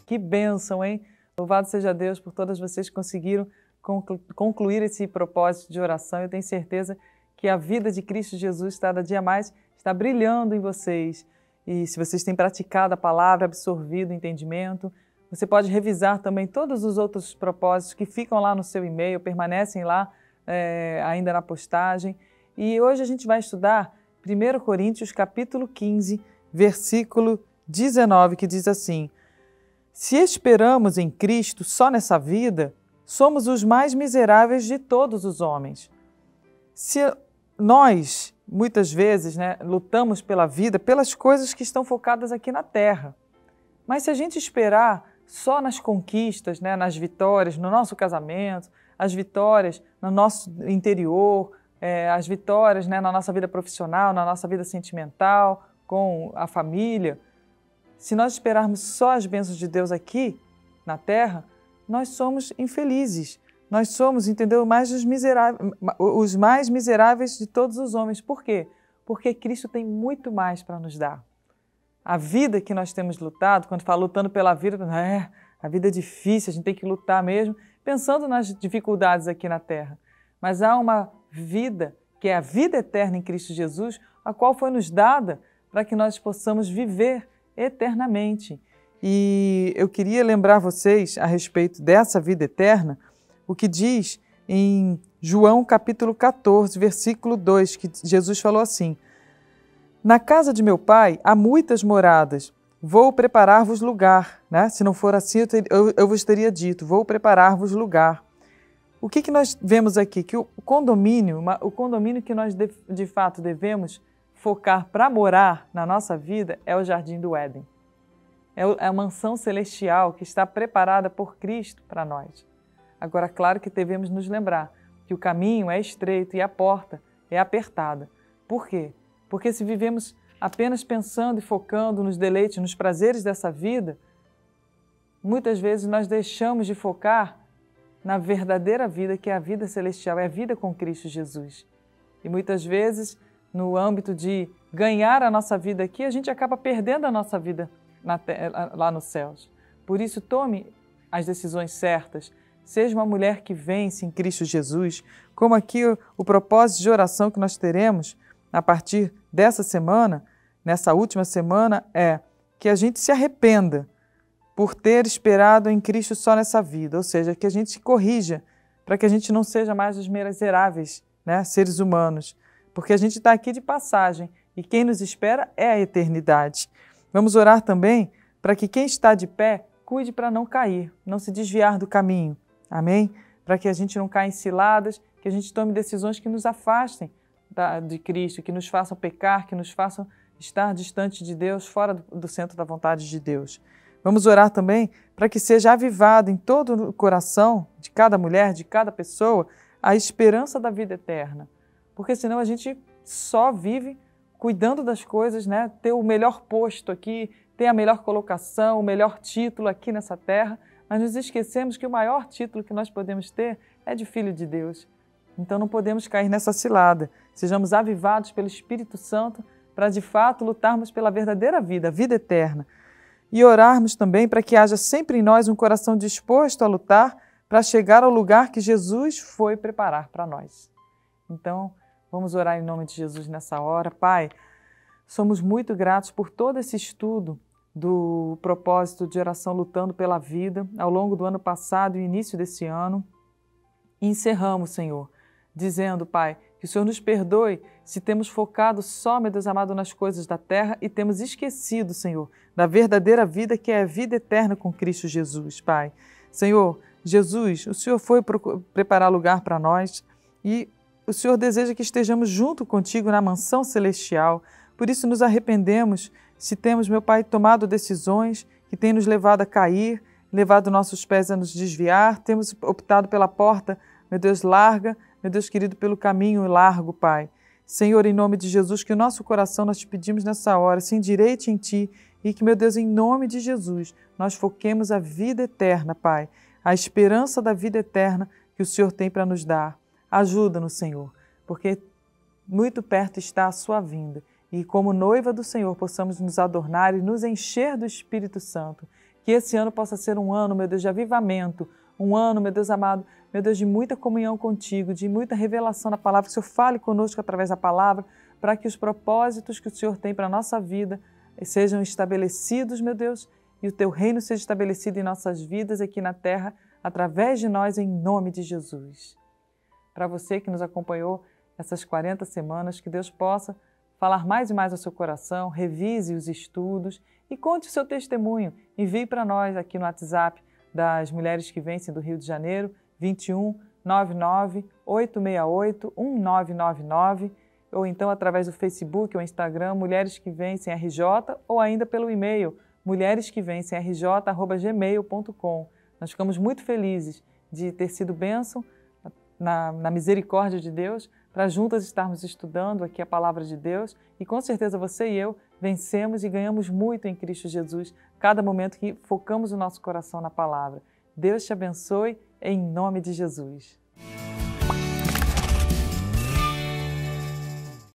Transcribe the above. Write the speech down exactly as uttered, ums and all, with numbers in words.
Que bênção, hein? Louvado seja Deus por todas vocês que conseguiram concluir esse propósito de oração. Eu tenho certeza que a vida de Cristo Jesus cada dia mais está brilhando em vocês. E se vocês têm praticado a palavra, absorvido o entendimento, você pode revisar também todos os outros propósitos que ficam lá no seu e-mail, permanecem lá é, ainda na postagem. E hoje a gente vai estudar primeiro Coríntios capítulo quinze, versículo dezenove, que diz assim: se esperamos em Cristo só nessa vida, somos os mais miseráveis de todos os homens. Se nós, muitas vezes, né, lutamos pela vida, pelas coisas que estão focadas aqui na terra, mas se a gente esperar só nas conquistas, né, nas vitórias, no nosso casamento, as vitórias no nosso interior, é, as vitórias, né, na nossa vida profissional, na nossa vida sentimental, com a família, se nós esperarmos só as bênçãos de Deus aqui na terra, nós somos infelizes. Nós somos, entendeu, mais os, miseráveis, os mais miseráveis de todos os homens. Por quê? Porque Cristo tem muito mais para nos dar. A vida que nós temos lutado, quando fala lutando pela vida, é, a vida é difícil, a gente tem que lutar mesmo, pensando nas dificuldades aqui na terra. Mas há uma vida, que é a vida eterna em Cristo Jesus, a qual foi nos dada para que nós possamos viver eternamente. E eu queria lembrar vocês a respeito dessa vida eterna, o que diz em João capítulo quatorze, versículo dois, que Jesus falou assim: na casa de meu pai há muitas moradas, vou preparar-vos lugar. Né? Se não for assim, eu, ter, eu, eu vos teria dito, vou preparar-vos lugar. O que, que nós vemos aqui? Que o condomínio, o condomínio que nós de, de fato devemos focar para morar na nossa vida é o Jardim do Éden. É a mansão celestial que está preparada por Cristo para nós. Agora, claro que devemos nos lembrar que o caminho é estreito e a porta é apertada. Por quê? Porque se vivemos apenas pensando e focando nos deleites, nos prazeres dessa vida, muitas vezes nós deixamos de focar na verdadeira vida, que é a vida celestial, é a vida com Cristo Jesus. E muitas vezes, no âmbito de ganhar a nossa vida aqui, a gente acaba perdendo a nossa vida Na, lá nos céus. Por isso, tome as decisões certas. Seja uma mulher que vence em Cristo Jesus, como aqui o, o propósito de oração que nós teremos a partir dessa semana, nessa última semana, é que a gente se arrependa por ter esperado em Cristo só nessa vida, ou seja, que a gente se corrija para que a gente não seja mais os miseráveis, né, seres humanos, porque a gente está aqui de passagem e quem nos espera é a eternidade. Vamos orar também para que quem está de pé cuide para não cair, não se desviar do caminho. Amém? Para que a gente não caia em ciladas, que a gente tome decisões que nos afastem da, de Cristo, que nos façam pecar, que nos façam estar distante de Deus, fora do, do centro da vontade de Deus. Vamos orar também para que seja avivado em todo o coração de cada mulher, de cada pessoa, a esperança da vida eterna. Porque senão a gente só vive cuidando das coisas, né? Ter o melhor posto aqui, ter a melhor colocação, o melhor título aqui nessa terra, mas nos esquecemos que o maior título que nós podemos ter é de Filho de Deus. Então não podemos cair nessa cilada. Sejamos avivados pelo Espírito Santo para de fato lutarmos pela verdadeira vida, a vida eterna. E orarmos também para que haja sempre em nós um coração disposto a lutar para chegar ao lugar que Jesus foi preparar para nós. Então, vamos orar em nome de Jesus nessa hora. Pai, somos muito gratos por todo esse estudo do propósito de oração lutando pela vida ao longo do ano passado e início desse ano. E encerramos, Senhor, dizendo, Pai, que o Senhor nos perdoe se temos focado só, meu Deus amado, nas coisas da terra e temos esquecido, Senhor, da verdadeira vida que é a vida eterna com Cristo Jesus, Pai. Senhor, Jesus, o Senhor foi preparar lugar para nós e o Senhor deseja que estejamos junto contigo na mansão celestial. Por isso nos arrependemos se temos, meu Pai, tomado decisões que têm nos levado a cair, levado nossos pés a nos desviar, temos optado pela porta, meu Deus, larga, meu Deus querido, pelo caminho largo, Pai. Senhor, em nome de Jesus, que o nosso coração nós te pedimos nessa hora, se endireite em Ti e que, meu Deus, em nome de Jesus, nós foquemos a vida eterna, Pai, a esperança da vida eterna que o Senhor tem para nos dar. Ajuda-nos, Senhor, porque muito perto está a sua vinda e como noiva do Senhor possamos nos adornar e nos encher do Espírito Santo, Que esse ano possa ser um ano, meu Deus, de avivamento, um ano, meu Deus amado, meu Deus, de muita comunhão contigo, de muita revelação da palavra, que o Senhor fale conosco através da palavra, para que os propósitos que o Senhor tem para a nossa vida sejam estabelecidos, meu Deus, e o Teu reino seja estabelecido em nossas vidas aqui na terra, através de nós, em nome de Jesus. Para você que nos acompanhou essas quarenta semanas, que Deus possa falar mais e mais ao seu coração, revise os estudos e conte o seu testemunho. Envie para nós aqui no WhatsApp das Mulheres que Vencem do Rio de Janeiro, vinte e um, nove nove, oito seis oito, um nove nove nove, ou então através do Facebook ou Instagram, Mulheres que Vencem R J, ou ainda pelo e-mail, mulheres que vencem r j arroba gmail ponto com. Nós ficamos muito felizes de ter sido bênção na, na misericórdia de Deus, para juntas estarmos estudando aqui a Palavra de Deus, e com certeza você e eu vencemos e ganhamos muito em Cristo Jesus, cada momento que focamos o nosso coração na Palavra. Deus te abençoe, em nome de Jesus.